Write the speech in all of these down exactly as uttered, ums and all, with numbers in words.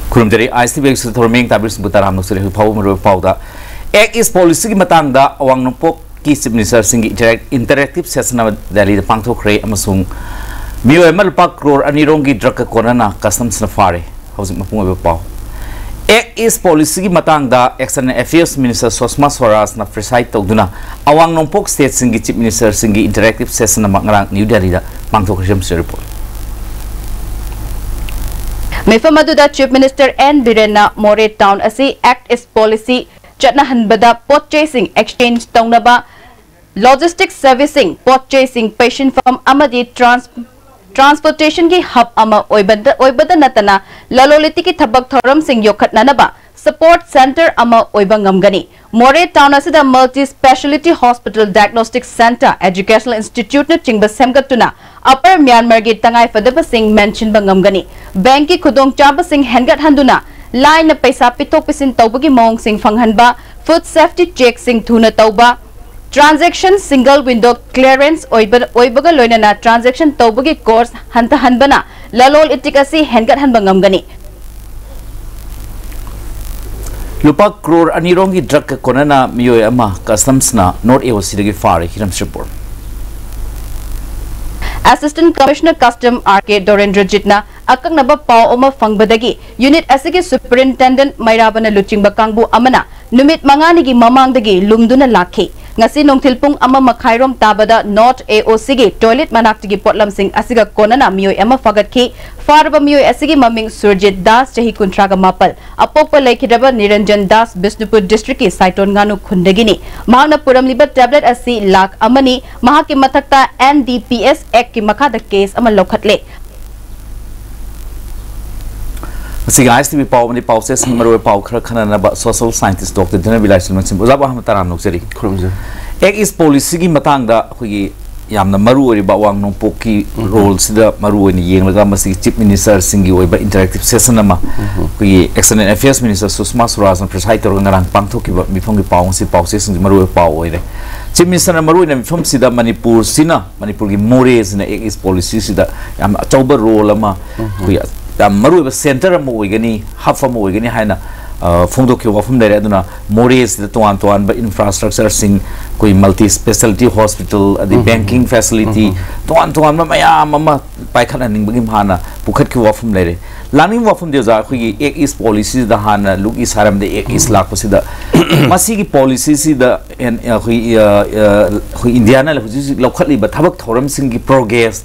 खुरुमजरी ICB थोरमेंग Tabir बुताराम नोसरे फाव मरो फावदा एक इस पॉलिसी की मतंगदा अवांग नोपोक की chief minister Singh interactive session Delhi पांथोखरे अमसुंग मियोय मलपा करोड़ अनिरोंग की ड्रग कोरोना कस्टम्स फारे हौजिक मपुंग पाव एक इस पॉलिसी की मतंगदा external affairs minister Sushma Swaraj ना प्रिसाइड तौदुना अवांग नोपोक स्टेट सिंह की चीफ मिनिस्टर सिंह की इंटरैक्टिव सेशन मंगरांग न्यू दिल्ली दा पांथोखरे report Mifamaduda Chief Minister N. Birena More Town asi Act is Policy Chatnahanbada Purchasing Exchange Taunaba Logistics Servicing Purchasing Patient From Amadi Trans Transportation ki hub ama oibada oibada natana laloliti ki thabak thoram sing yokhat nanaba Support Center ama oibangam gani More Town asida Multi Speciality Hospital Diagnostic Center Educational Institute na chingba semgatuna Upper Myanmar gi tangai fadaba sing mention bangam gani Bank ki khudong chaba sing hengat handuna line na paisa pitok pisin tawbagi mong sing fanghanba food safety check sing thuna tawba transaction single window clearance oiba oibaga loina na transaction tawbagi course hanta hanbana lalol itikasi hengat hanbangam gani lupa crore anirong ki drug konana miyoy ama customs na North A O C dagi fare hiram report Assistant Commissioner Custom R K Dorendra Jitna akang naba pao oma fangbadagi unit asige superintendent Mairabana Luchingba Kangbu amana numit mangani gi mamangdagi lumduna lakhi ngasi nongthilpung ama makhairom tabada North A O C gi toilet manaktigi potlam sing asiga konana miyoy ama fagatki farba miyoy asige maming Surjit Das jahi kuntraga mapal apokpa laikidaba Niranjan Das Bisnupur district ki Saiton nganu khundagini mahana puram liba tablet asi lak amani mahaki mathakta N D P S Act ki makhada case ama lokhatle सिगाइस TV पाव मनी पाव से समरो पाव खर खना नबा social scientist doctor दिना बिलाय सिलमन सिम उजाबा हम ताराम नोक्सरी खुरमजे एक इस पॉलिसी की मतंगदा खुगी यामना मरु ओरि बा वांग नो पोकी रोल सिदा मरु ओनि येंगलगा मसी चीफ मिनिस्टर सिंगी ओइबा इंटरैक्टिव सेशन नमा खुगी external affairs minister Sushma Swaraj preside तोर ngरang pangthokiba mifong gi paung si paw se sing maru paw oire chief minister मरु ओनि मिफम सिदा मणिपुर सिना मणिपुर की मोरेज ने एक इस पॉलिसी सिदा याम अचौबा रोल अमा खुगी मरुब सेंटर होगनी हफ होगनी है फोंदों वफम लेर मोरेज तोान तोान इंफ्रास्ट्रक्चर सिंह कोई multi speciality hospital banking facility तोान तोान मैं पाखनी हाँ पुखट की वफम लेर लानी वफम देजा अखोई एक इस पॉलिसी हाँ लुक इस हारम एक इस लापसीद की पॉलिसी इंडिया लौखलीब थबक थौरम की प्रोग्रेस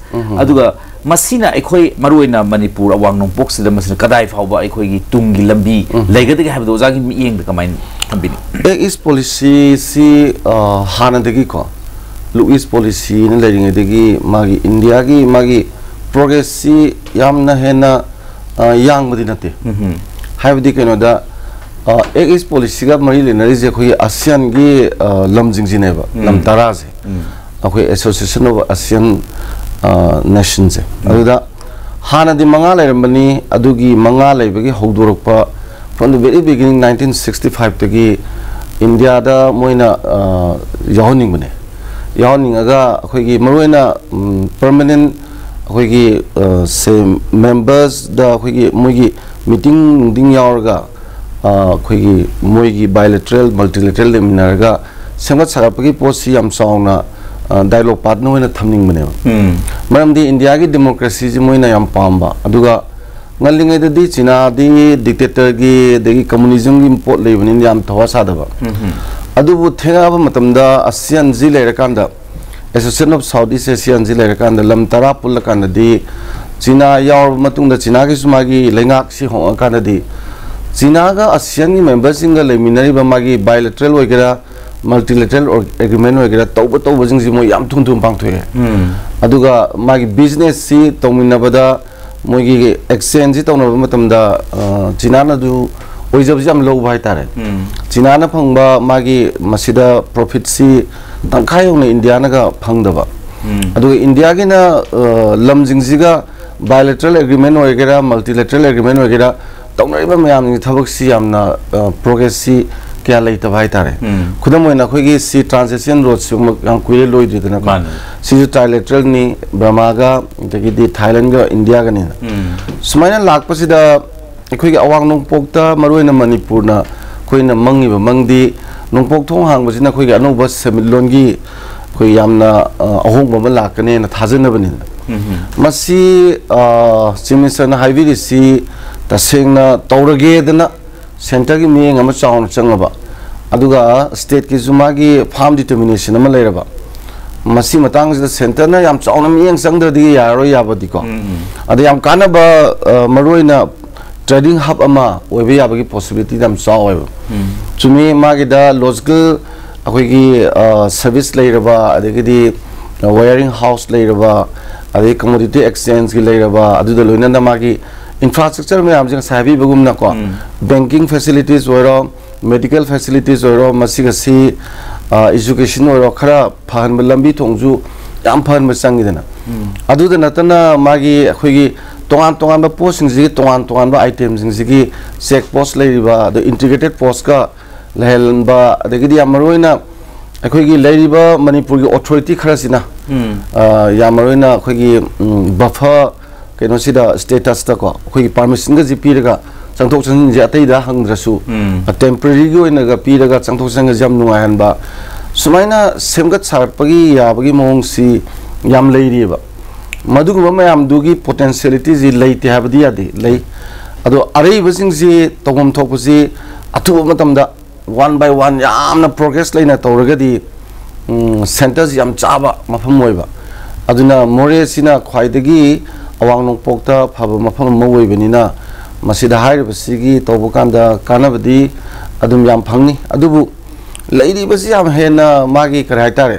मसीना अखोई मरुइना मणिपुर अवांग नोंपोक्सिदा मसिना कदाई फावबा अखोई की तुंगी लंबी लेगदगी हाबदो ओजागी मियेंग द कमाइन थंबिनी एक इस पॉलिसी सी हानदगी को लुक इस पॉलिसी ने लेरिंगदगी मागी इंडिया की मागी प्रोग्रेस सी यामना हेना यांग बदी नते हाबदी केनोदा एक इस पॉलिसी का मरी लेनरी जे अखोई आसियान की लमजिंगजिनेबा लम तरा से अखोई एसोसिएशन ऑफ आसियान नेशन से अदुदा हानादि मंगा लेरमनी अदुगी मंगा लेबगी हौदोरकपा from the very beginning nineteen sixty five तगी इंडिया दा मोइना यावनिंग बने यावनिंगा अखोइगी मरोइना परमानेंट अखोइगी से मेंबर्स दा अखोइगी मोइगी मीटिंग दिंग यावरगा अखोइगी मोइगी बायलैटरल मल्टीलैटरल लेमिनारगा सेंगत सारापगी पोसी याम साउना डायलॉग पार्टनर होना थमनिंग बने मरम दी इंडिया की डेमोक्रेसी जी मोइना याम पाम्बा अदुगा ngalingay dadi china di dictator gi degi communism gi pot leibani yam thawa sadaba adubu thenga ba matamda asian ji lerakanda association of southeast asian ji lerakanda lam tara pul kanda di china yaw matungda china gi sumagi lengak si hong kanda di china ga asian gi members singa leiminari ba magi bilateral wagera multilateral agreement वगैरह तौब तौब जिंग जिमो याम थुम थुम पांग थोए अदुगा मागी business सी तौमिना बदा मोगी exchange तौना मतमदा चीना ना दु ओइजब जाम लो भाई तारे चीना ना फंगबा मागी मसिदा प्रॉफिट सी तंखाय होने इंडिया ना का फंगदबा अदुगा इंडिया के ना लम जिंग जिगा बायलैटरल एग्रीमेंट वगैरह मल्टीलैटरल एग्रीमेंट वगैरह तौना रिबा मयाम नि थबक सी यामना प्रोग्रेस सी क्या लेता भाई तारे खुदा मोय ना खोगी सी ट्रांजिशन रोड से हम कुले लोई दे ना सी ट्राइलेटरल नि ब्रह्मागा तकी दी थाईलैंड गा इंडिया गा नि सुमायना लाख पसिदा ꯑꯩꯈꯣꯏꯒꯤ ꯑꯋꯥꯡ ꯅꯣꯡꯄꯣꯛꯇ ꯃꯔꯨꯑꯣꯏꯅ ꯃꯅꯤꯄꯨꯔꯅ ꯑꯩꯈꯣꯏꯅ ꯃꯪꯉꯤꯕ ꯃꯪꯗꯤ ꯅꯣꯡꯄꯣꯛ ꯊꯣꯡ ꯍꯥꯡꯕꯁꯤꯅ ꯑꯩꯈꯣꯏꯒꯤ ꯑꯅꯧꯕ ꯁꯦꯟꯃꯤꯠꯂꯣꯟꯒꯤ ꯑꯩꯈꯣꯏ ꯌꯥꯝꯅ ꯑꯍꯣꯡꯕ ꯑꯃ ꯂꯥꯛꯀꯅꯦꯅ ꯊꯥꯖꯅꯕꯅꯤꯅ ꯃꯁꯤ ꯆꯤꯐ ꯃꯤꯅꯤꯁꯇꯔꯅ ꯍꯥꯏꯕꯤꯔꯤꯁꯤ ꯇꯁꯦꯡꯅ ꯇꯧꯔꯒꯦꯗꯅ ꯁꯦꯟꯇꯔꯒꯤ ꯃꯤꯠꯌꯦꯡ ꯑꯃ ꯆꯥꯎꯅ ꯆꯪꯉꯕ ꯑꯗꯨꯒ ꯁ꯭ꯇꯦꯠꯀꯤꯁꯨ ꯃꯥꯒꯤ ꯐꯥꯔꯝ ꯗꯤꯇꯔꯃꯤꯅꯦꯁꯟ ꯑꯃ ꯂꯩꯔꯕ ꯃꯁꯤ ꯃꯇꯥꯡꯁꯤꯗ ꯁꯦꯟꯇꯔꯅ ꯌꯥꯝ ꯆꯥꯎꯅ ꯃꯤꯠꯌꯦꯡ ꯆꯪꯗ꯭ꯔꯗꯤ ꯌꯥꯔꯣꯏ ꯌꯥꯕꯗꯤꯀꯣ ꯑꯗ ꯌꯥꯝ ꯀꯥꯟꯅꯕ ꯃꯔꯨꯑꯣꯏꯅ ꯇ꯭ꯔꯦꯗꯤꯡ ꯍꯕ ꯑꯃ ꯑꯣꯏꯕ ꯌꯥꯕꯒꯤ ꯄꯣꯁꯤꯕꯤꯂꯤꯇꯤ ꯌꯥꯝ ꯆꯥꯎꯋꯦꯕ ꯆꯨꯝꯃꯤ ꯃꯥꯒꯤꯗ ꯂꯣꯖꯤꯀꯦꯜ ꯑꯩꯈꯣꯏꯒꯤ ꯁꯔꯚꯤꯁ ꯂꯩꯔꯕ ꯑꯗꯒꯤꯗꯤ ꯋꯥꯌꯔꯤꯡ ꯍꯥꯎꯁ ꯂꯩꯔꯕ ꯑꯗꯒꯤ ꯀꯃꯣꯗꯤꯇꯤ ꯑꯦꯛꯁꯆꯦꯟꯖꯀꯤ ꯂꯩꯔꯕ ꯑꯗꯨꯗ ꯂꯣꯏꯅꯅ ꯃꯥꯒꯤ ꯏꯟꯐ꯭ꯔꯥꯁ꯭ꯇ꯭ꯔꯛꯆꯔ ꯃꯌꯥꯝꯁꯦ ꯉꯁꯥꯏ ꯍꯥꯏꯕꯤꯕꯒꯨꯝꯅꯀꯣ ꯕꯦꯡꯀꯤꯡ ꯐꯦꯁꯤꯂꯤꯇꯤꯁ ꯑꯣꯏꯔꯣ ꯃꯦꯗꯤꯀꯦꯜ ꯐꯦꯁꯤꯂꯤꯇꯤꯁ ꯑꯣꯏꯔꯣ ꯃꯁꯤꯒꯁꯤ एजुकेशन और खरा फहन लंबी थोंजु याम फहन चंगीदना अदुदा नतना मागी अखोगी तोगान तोगान पोस्ट तोगान तोगान आइटम चेक पोस्ट लेरिबा द इंटीग्रेटेड पोस्ट का लहलबा अदगिदी यामरोइना अखोगी लेरिबा मणिपुर की अथॉरिटी खरसिना यामरोइना अखोगी बफर केनोसिदा स्टेटस तको अखोगी परमिशन ग जिपीरगा चंथोक चंजिन जे अतैदा हंग्रसु टेम्पररी गी ओइनागा पीरगा चंथोक चंग जम नुआहनबा सुमाइना सेमगत सारपगी याबगी मोंगसी याम लेरिबा मदुगुम मयाम दुगी पोटेंशियलिटी जी लेते हाबदी यादे ले अदो अरेबसिंग जी तोगम थोकसी अथुब मतमदा वन बाय वन यामना प्रोग्रेस लेना तौरगदी सेंटर्स याम चाबा मफम ओइबा अदुना मोरे सिना ख्वाइदगी अवांग नोंपोक्ता फबा मफम मोइबनिना मसीदा हाइरबसिगी तौबकांदा कानाबदी अदुम याम फंगनी अदुबु लेरिबसि याम हेना मागी कर हाइतारे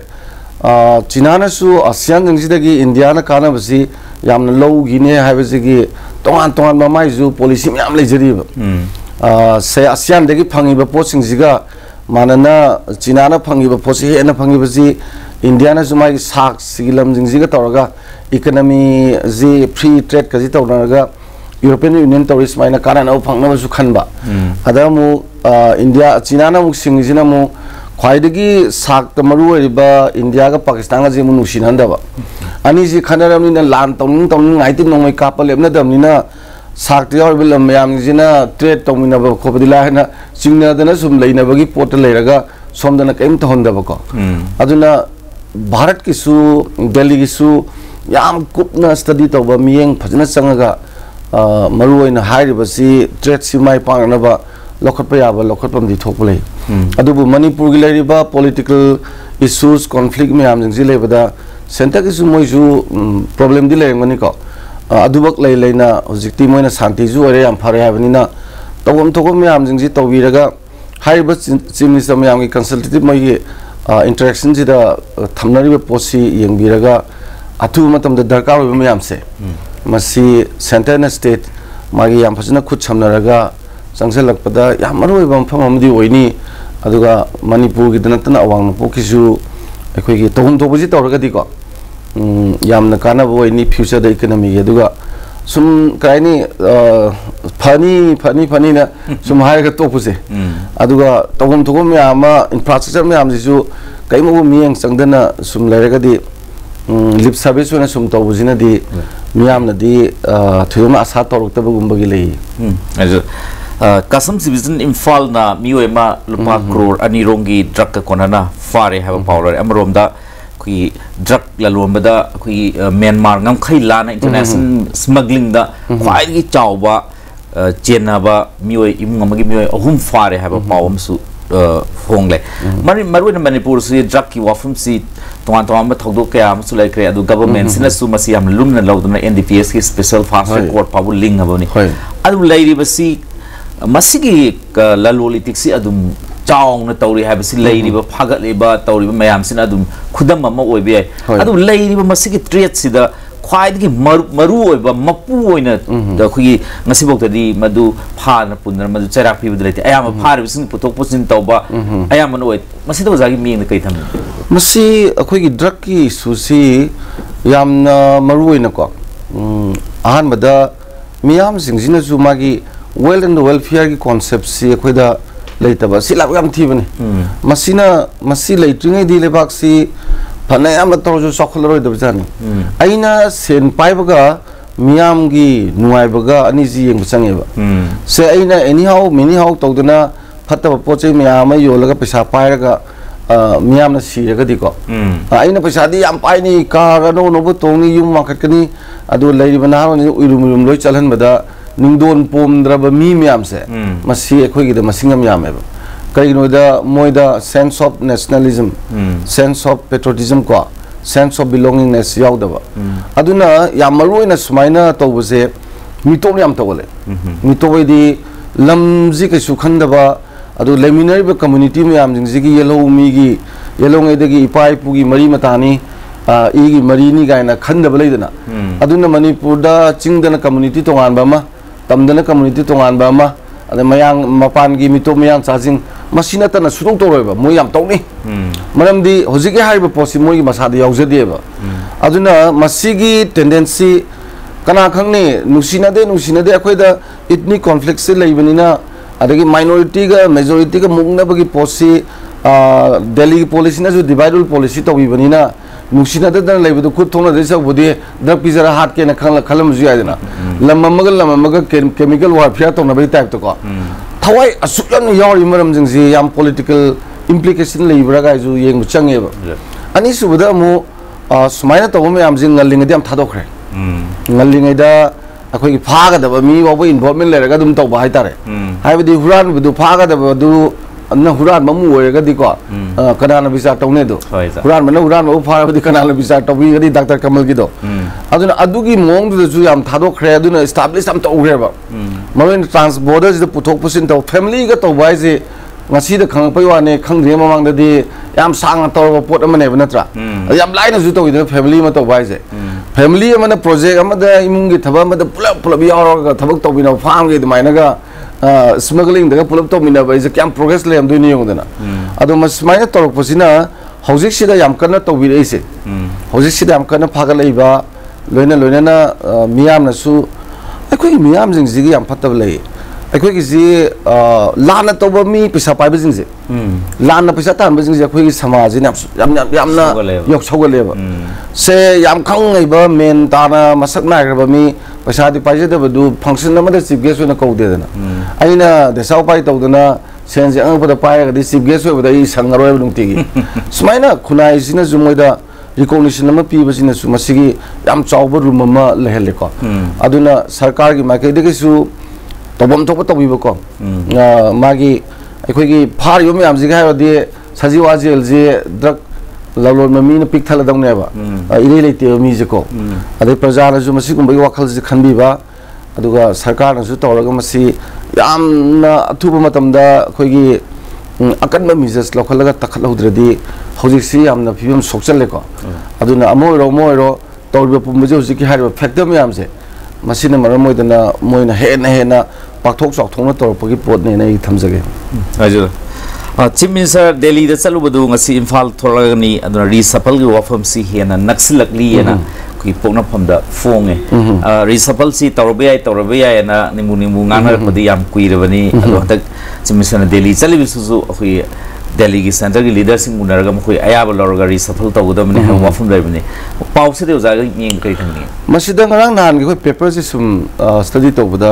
चीनानासु आसियान जंगसिदगी इंडियाना कानाबसि यामना लौगिने हाइबसिगी तोंगान तोंगान मामाइजु पॉलिसी म्याम लेजरिब से आसियान दगी फंगिबा पोसिंगसिगा मानना चीनाना फंगिबा पोसि हेना फंगिबसि इंडियाना जुमाई साक सिगिलम जिंगसिगा तौरगा इकोनॉमी जी फ्री ट्रेड कजि तौरगा यूरोपियन यूनियन तौरी सुमाइना काना फंगनबसु खनबा अदमु इंडिया चीनाना मुक सिंगिजिना मु ख्वाइदगी साक मरु ओइबा इंडिया का पाकिस्तान का जेमु नुसिनहंदबा अनि जी खनरमनिना लान तौनिंग तौनिंग आइति नोंमै कापा लेबनदमनिना साक यावबल मयामजिना ट्रेड तौमिनबा खोबदिला हैना चिंगनादना सुम लेनबगी पोट लेरगा सोमदना कैम तहंदबको अदुना भारत किसु दिल्ली किसु याम कुपना स्टडी तौबा मियेंग फजना संगगा मरुओइना हाइरिबसि ट्रेड सिमाइ पांगनबा लखटपा याबा लखटपमदि थोकले अदुबु मणिपुर गी लेरिबा पॉलिटिकल इश्यूज कॉन्फ्लिक्ट मयाम जिंगजि लेबदा सेंटर किसु मोइजु प्रॉब्लम दि लेंगनि को अदुबक ले लेना हुजिक्ति मोइना शांति जु ओरे याम फारे हाबनिना तगम तगम मयाम जिंगजि तौबिरगा हाइरिबा चीफ मिनिस्टर मयाम गी कंसल्टेटिव मोइगी इंटरेक्शन जिदा थमनरिबा पोसी यंगबिरगा अथु मतमदा दरकार होबा मयाम से मसी सेंटर न स्टेट मागी याम फजना खुद समनरगा संगसलकपदा याम मरुइबा मफम अमदि ओइनी अदुगा मणिपुर गी दनतना अवांग नोंपोकिसु अखोइगी तौहम थोबजि तौरगदि को यामना कानाबो ओइनी फ्यूचर द इकोनॉमी गी अदुगा सुम काइनी फनी फनी फनी ना सुम हायगा तोपुसे अदुगा तौहम थोगम यामा इंफ्रास्ट्रक्चर मयाम जिसु कइमो मियंग संगदना सुम लेरगदि लिप सर्विस होना सुम तौबजिनादि मियामनदि थुयमा आशा तौरक्तबगुंबगी लेई कसम डिवीजन इम्फाल ना मियोमा लुपा करोड़ अनिरोंगी ड्रग का कोनाना फारे है पावर अमरोमदा कोई ड्रग ललोमबदा कोई म्यांमार ngam लाना इंटरनेशनल स्मगलिंग दा ख्वाइदगी चावबा चेनाबा मियोय इमुंग अमगी मियोय अहुम फारे है पावम सु फोंगले मरि मरुन मणिपुर से ड्रग की वाफम सी तोंगान तोंगान बा थौदो कया अमसु लाइक्रे अदु गवर्नमेंट सिना सु मसी याम लुमना लौदना एनडीपीएस की स्पेशल फास्ट ट्रैक कोर्ट पाबु लिंग हबोनी अदु लाइरिबसी मसीगी ललोलिटिक्सी अदुम चावना तौरी हाबसी लैरिबा फागतलिबा तौरिबा मयामसिना अदुम खुदम अमा ओइबे अदु लैरिबा मसीगी ट्रेड सिदा ख्वाइदगी मरु ओइबा मपु ओइना दखुगी ngasiboktadi madu phana punna madu charak pibud leite ayama pharibising putok pusin tauba ayama noi masida wajagi ming kai tham masi akhoi drug ki susi yamna maru oina ko ahan bada miyam singjina ju magi well and welfare ki concept si akhoi da leitaba silap yam thibani masina masi leitringai di lebak si फने याम तौरजु सखलरोय दबजानी आइना सेन पाइबगा मियाम की नुआइबगा अनि जी येंग चंगेबा से अइना any how many how तौदना फत्तब पोचे मियाम योलगा पैसा पायरगा मियाम ना सीरगा दिको अइना पैसा दी याम पाइनी कार नो नो तोंगी युम मार्केट कनी अदु लैरिबा नारो उरुम उरुम लोय चलहनबदा निंगदोन पोमद्रबा मी मियाम से मसी अखोगी द मसिंग मियाम एबा करिनोदा मोइदा sense of nationalism sense of patriotism को सेंस ऑफ बिलोंगिंगनेस याउदबा अदुना याम मरुइना सुमाइना तौबसे मिटोम याम तौले मिटोबैदी लमजी कैसु खंदबा अदु लेमिनरिबा कम्युनिटी मयाम जिंगजिगी येलो मीगी येलोंगैदगी इपाई पुगी मरी मतानी इगी मरीनी गायना खंदबा लेदना अदुना मणिपुरदा चिंगदना कम्युनिटी तोंगानबा मा तमदना कम्युनिटी तोंगानबा मा अदे मयांग मपान की मिटो मयांग चाजिंग मसिना तना सुदों तोरोयबा मोय याम तौनी मरमदी होजिके हाइबा पोसि मोय मसादा यावजदेबा अदुना मसिगी टेंडेंसी कना खंगने नुसिनादे नुसिनादे अखोयदा इतनी कॉन्फ्लिक्ट से लेबनिना अदगी माइनॉरिटी का मेजॉरिटी का मुंगनबगी पोसि दिल्ली की पॉलिसी ना जो डिवाइडल पॉलिसी तौबिबनिना नुसिनादे दन लेबदो खुद थोना देसा बुदे ड्रग पिजरा हाट के न खंग खलम जुयादना लममग लममग केमिकल वारफेयर तौनबई टाइप तो को थवाई असुकन यावरी मरम जिंगजी याम पॉलिटिकल इम्प्लिकेशन लेबरा गायजु येंग चंगेबा अनि सुबदा मु सुमाइना तौब मयाम जिंग ngalingadi am thadokre ngalingada अखोई फागदब मी वाबो इन्वॉल्वमेंट लेरगा दुम तौबा हाइतारे हाइबदी हुरान बदु फागदब दु न हुरान ममु ओरेगदी को कनाना बिचार तौने दो हुरान मन हुरान मबु फारबदी कनाना बिचार तौबीगदी डॉक्टर कमल गिदो अदुना अदुगी मोंग दुजु याम थादोखरे अदुना एस्टैब्लिश am तौग्रेबा मरोइन ट्रांस बॉर्डर्स द पुथोक पुसिन तौ फैमिली गा तौबा हाइसे ngasi da khang pai wane khang re mamang da di yam sang tor pot amane natra yam laina ju to ida family ma to bai se family amana project amada imung gi thaba amada pulap pulap yaw ga thabak to bina farm gi mai na ga smuggling da pulap to mina bai se kyam progress le am du ni yong da na ado mas mai na tor posina hojik sida yam kana to bi re se hojik sida yam kana phaga lei ba loina loina na miyam na su akoi miyam jing ji yam phatab lei अखोई किसी लाना तौबा मी पैसा पाइबा जिंगजे लाना पैसा तानबा जिंगजे अखोई समाज ने याम याम ना yok सौगलेबा से याम खंगैबा मेन ताना मसक नायग्रबा मी पैसा दि पाइजदबा दु फंक्शन अमदा चीफ गेस्ट ओना कौदेदना आइना देसाव पाइ तौदना सेंजे अंगपदा पाइगा दि चीफ गेस्ट ओबदा इ संगरोय बुंतिगी सुमाइना खुनाइ सिना जुमोइदा रिकॉग्निशन अमा पीबसिना सु मसिगी याम चावबा रूम अमा लेहलेको अदुना सरकार की माइकेदगसु तबम तो तबीबको मागी अखोगी फारियो मैम जी हाइबदि सजी वाजेल जे ड्रग लवलोन ममी न पिक थलदौनेबा इले लेते मी जेको अदे प्रजा न जु मसिगुंबई वाखल जे खनबीबा अदुगा सरकार न जु तौरगा मसि यामना अथुबा मतमदा अखोगी अकन मिजेस लखलगा तखलौद्रदि हौजिक्सि यामना फिबम सोक्चलेको अदुना अमोरो मोरो तौरबा पुमजे हौजिकि हाइबा फैक्टर मैम जे मसीना मरम मोइदना मोइना हेना हेना पाथोक चाथोना तौरपगी पोतने नै थमजगे हजुर चीफ मिनिस्टर दिल्ली दा चलुबदु ngasi इम्फाल थोरगनी अदुना रिसफल गी वफम सी हेना नक्सलकली हेना कि पोकना फमदा फोंगे रिसफल सी तौरबे आइ तौरबे आइ ना निमु निमु गाना पदि याम कुइरबनी अदु हतक चीफ मिनिस्टर दिल्ली चलिबिसुजु अखोई दिल्ली की सेंटर की लीडरशिप मुनरगा मखोई अयाब लौरगा रिसफल तौगदमने हम वफम लेबने पाउसे दे जागा येंग कै थंगनी मसिदा ngरang nan gi पेपर से सुम स्टडी तौबदा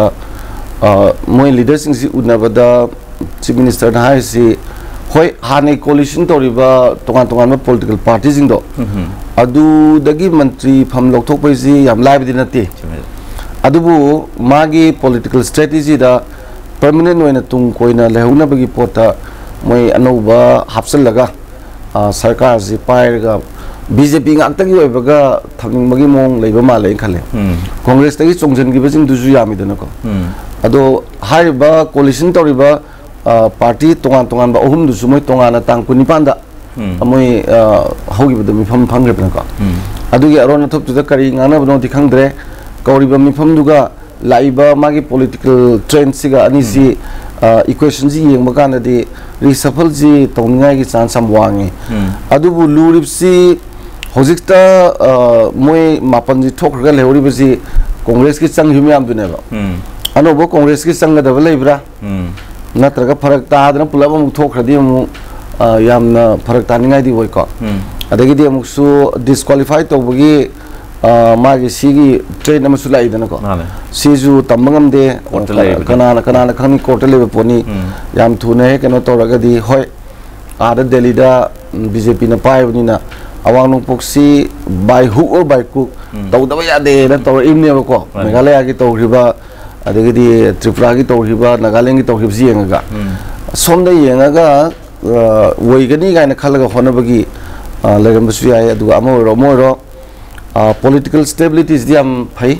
मोय लीडरशिप सि उनबदा चीफ मिनिस्टर ना हाइसि होय हाने कोलिशन तौरिबा तोगान तोगान पॉलिटिकल पार्टी जिंग दो अदु दगी मंत्री फम लौथोकपै जि याम लाइबदि नते अदुबु मागी पॉलिटिकल स्ट्रेटजी दा परमानेंट ओइना तुंग कोइना लेहुनबगी पोता मोय अनौबा हापसलगा सरकार जि पायरगा बीजेपी गाक्तगी ओइबगा थमिंगबगी मोंग लेबा माले खले कांग्रेस तगी चोंजनगी बजिंग दुजु यामिदनको अदो हाइबा कोलिशन तौरिबा पार्टी तोगान तोगान बा अहुम दुसु मोय तोगाना तांग कुनिपांदा मोय हौगिबदो मिफम फंग्रेबनको अदुगी अरोना थोपतुदा करी गानाबनो दिखंद्रे कौरिबा मिफम दुगा लाइबा मागी पॉलिटिकल ट्रेंड सिगा अनिसी इक्वेशन जी येंग मकान दे रिसफल जी तौनिंगाई की चांस हम वांगे अदुबु लूरिबसी होजिकता मोय मापन जी ठोखरगा लेहौरिबसी कांग्रेस की संग ह्युमियाम दुनेबा अनोबो कांग्रेस की संग दबा लेब्रा नत्रगा फरक तादना पुलाब अमुक ठोखरदि अमुक यामना फरक तानिंगाई दि वयको अदगी दि अमुकसु डिस्क्वालिफाई तौबगी मागी सिगी ट्रेन अमसु लाइदन को सिजु तमंगम दे कनाना कनाना खनी कोर्ट लेबे पोनी याम थुने हे कनो तोरगदी होय आदा दिल्ली दा बीजेपी ना पाइबनिना अवांग नोंपोक्सी बाय हु और बाय कुक तौदबा यादे ना तौर इमने को मेघालय की तौरिबा अदगदी त्रिपुरा की तौरिबा नागालैंड की तौरिबा जी यंगा सोमदा यंगा वैगनी गायना खलगा होनबगी लेगमबसु याय अदुगा अमोरो मोरो political stability is the am phai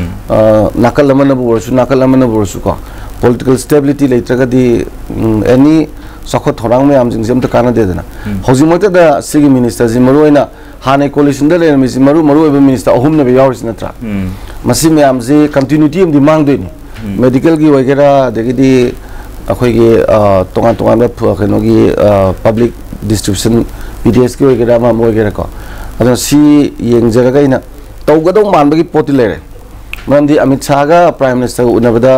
nakal lamana borsu nakal lamana borsu ko political stability later di any sakho thorang me am jing to kana de na hoji mote da sigi minister ji maruina hane coalition da le mi maru maru minister ahum na be yawris na tra masi me am ji continuity am di mang de ni medical gi wagera de di akhoi gi tongan tongan da khano gi public distribution P D S ki wagera ma mo wagera ko अदो सी येंजरगा इना तौगदो मानबगी पोति लेरे मरमदी अमित शाह गा prime minister उनबदा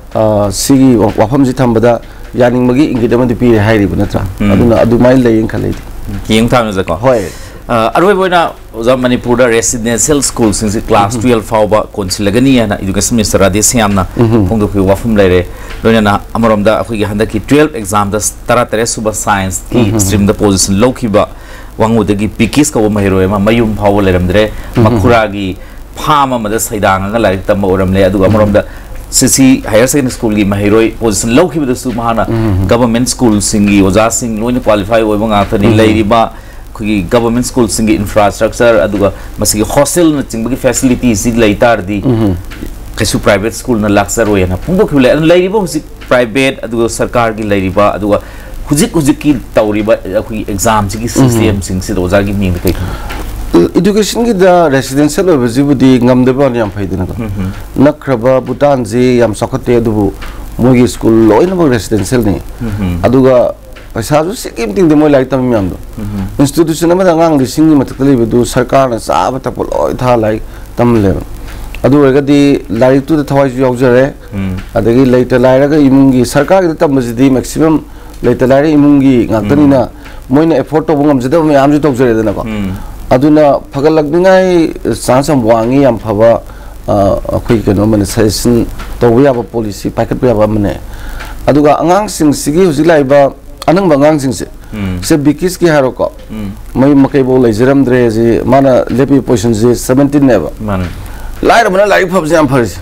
सिगी वाफम जि थंबदा यानिंगमगी इंगिदमदि पि हाइरिब नत्रा अदुना अदुमाइ लेयिं खलेदि Kyung थानो जको होय अरवे बोइना ओजा मणिपुर दा रेसिडेंशियल स्कूल सिंग क्लास twelve फावबा कोनसिलगनी ना एजुकेशन मिनिस्टर राधेश यामना फोंदोखि वाफम लेरे लोइना अमरमदा अखोगी हंदकी twelve एग्जाम दा thirty-three सुबा साइंस की स्ट्रीम दा पोजीशन लौखिबा वांगुदगी पिकिस का महीरोय मयूम फाव लेरमद्रे मखुरागी फाम अमदा सैदांगा लाइक तम ओरमले अदुगा मरमदा सीसी हायर सेकेंडरी स्कूल की महीरोय पोजीशन लौखिबदसु महाना गवर्नमेंट स्कूल सिंगी ओजा सिंग लोइन क्वालिफाई ओइबा ngathani लेरिबा खुगी गवर्नमेंट स्कूल सिंगी इंफ्रास्ट्रक्चर अदुगा मसिगी हॉस्टल न चिंगबगी फैसिलिटी सि लेतारदी कैसु प्राइवेट स्कूल न लाक्सर ओयना फुंबो खिले लेरिबा हुसि प्राइवेट अदुगा सरकार की लेरिबा अदुगा हुजिक हुजिक की तौरीबा अखुई एग्जाम सिगी सिस्टम सिंग से रोजा की मींग कई एजुकेशन की द रेसिडेंशियल ओबजिबुदी ngamdeba yam faidina ko nakraba Bhutan ji yam sakate dubu mogi school loina ba residential ni aduga paisa ju sikim ting de moi lai tam yam do institution ma ngang di singi matakli bedu sarkar na sa ba ta pol oi tha lai tam le adu ga di lai tu da thawai ju yaujare adagi later lai ra ga imungi sarkar gi tam ji maximum later lai imungi ngakani na moina effort to bungam jeda me am ju tok jare na ko aduna phagalakningai sansam wangi yam phaba akhoi keno mane session to ya ba policy packet ya ba mane aduga angang sing sigi huji lai ba anang bangang sing se se bikis ki haro ko mai makai bo lai jeram dre ji mana lepi position ji seventeen ne ba man lai ra bana lai phab jam phar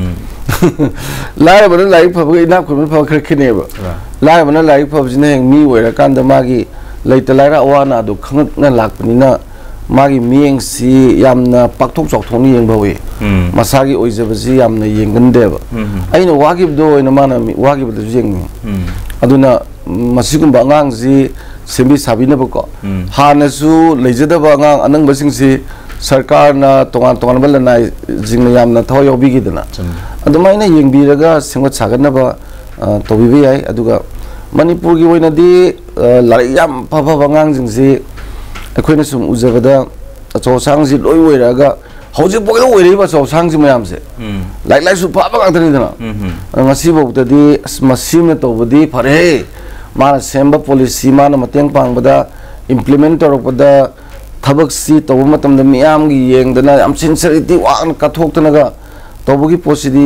lai ra bana lai phab ga ina khun phab khar khine ba lai ra bana lai phab ji ne mi wera kan da magi laita lai ra awana du khang na lak pani na मागी मियंग सी यामना पाकथोक चौथोनी येंगबवे मसागी ओइजबसी यामना येंगनदेब आइना वागिबदो ओइना माना वागिबदो येंगनि अदुना मसिगुम बांगांग जी सेमबी साबिनबको हानसु लेजदब आंगांग अनंग बसिंगसी सरकार ना तोंगान तोंगान बलना जिंग यामना थव योबिगिदना अदुमाइना येंगबिरगा सेंगत सागनबा तोबिबे याय अदुगा मणिपुर की ओइनादी लारि याम फाफा बांगांग जिंगसी अखोइना सुम उजबदा अचौसांग जी लोइ ओइरागा हौजे बोइलो ओइरिबा अचौसांग जी मयाम से लाइक लाइक सु फाबा गांतनी दना ngasi bokdadi masim tobudi phare mana semba policy mana mateng pangbada implement torokpada thabak si tobu matam da miyam gi yengdana am sincerity wan kathok tanaga tobugi posidi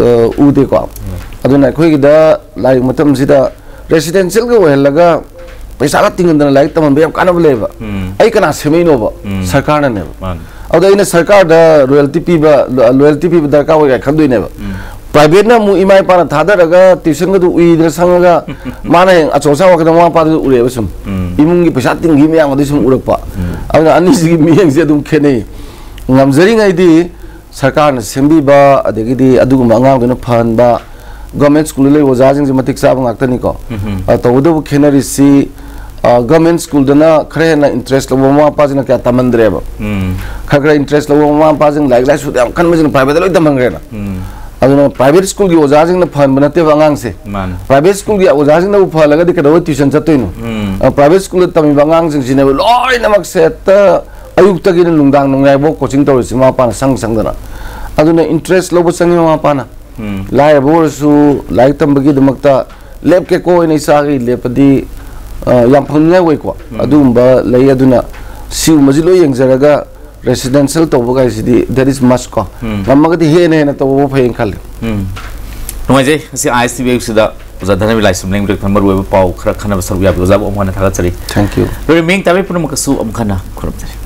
ude ko aduna khoi gi da like matam sida residential ga welaga पैसा का तिंगन दना like तमन बेम काना Baleba आई कना सेमेनो बा सरकार ने अब इन सरकार द रॉयल्टी पीबा रॉयल्टी पीबा दरकार होय खंदुइने बा प्राइवेट ना मु इमाय पाना थादरगा ट्यूशन गदु उइदर संगगा माने अचोसा वकदा मा पादु उरे बसुम इमुंगी पैसा तिंगी मे आंगदि सुम उरकपा अब अनि सिगी मियंग से दुम खेने ngamjari ngai di सरकार ने सेमबीबा अदगिदि अदुगुम अंगांग दना फनबा गवर्नमेंट स्कूल ले ओजा जिंग मतिक साब ngakta ni ko तवदु खेनरी सी गवर्नमेंट स्कूल दना खरे ना इंटरेस्ट लो मा पाजन क्या तमंद्रे बा खगरा इंटरेस्ट लो मा पाजन लाइक लाइक सु याम खन मजन प्राइवेट लो तमंगरे ना अदुना प्राइवेट स्कूल की ओजा जिंग न फन बनते वांगांग से प्राइवेट स्कूल की ओजा जिंग न फलगा दि कदो ट्यूशन चतोइनो प्राइवेट स्कूल तमी वांगांग जिंग सिने लोय नमक सेट अयुक्त की नुंदांग नुंगाय बो कोचिंग तोरसि मा पाना संग संगदना अदुना इंटरेस्ट लो संग मा पाना लाइ बोरसु लाइक तंबगी दमकता लेप के को इन सागी लेपदी याम फंगना वय को अदुंबा लय अदुना सिउ मजिलो यंगजरगा रेसिडेंशियल तो बगा इसी देयर इज मच को नमगदी हे ने न तो वो फेन खाले नुमाइजे असी आईएसटीवी सिदा ओजा धनबी लाइसम लेंग ब्रेक नंबर वे पाउ खरा खना बसर या ओजा अमखाना थागा चरी थैंक यू रिमेंग ताबे पुनम कसु अमखाना खुरम